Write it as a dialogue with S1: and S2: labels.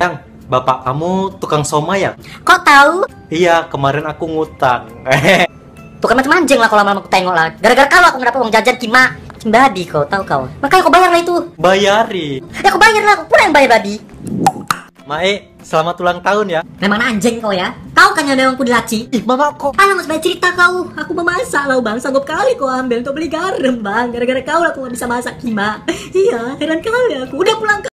S1: Yang, bapak kamu tukang somai ya?
S2: Kok tahu?
S1: Iya, kemarin aku ngutang.
S2: Tuh kan macam anjing lah kalau lama-lama aku tengok lah. Gara-gara kau aku nggak dapat uang jajan Kima. Babi kau, tahu kau. Makanya kau bayar lah itu.
S1: Bayari.
S2: Ya kau bayar lah, aku pula yang bayar babi.
S1: Mae, selamat ulang tahun ya.
S2: Memang anjing kau ya. Kau kan yang memangku dilaci.
S1: Ih, mama kok.
S2: Alah nggak sebanyak cerita kau. Aku memasak lah bang. Sanggup kali kau ambil untuk beli garam bang. Gara-gara kau lah aku nggak bisa masak Kima. Iya, heran kali aku. Udah pulang.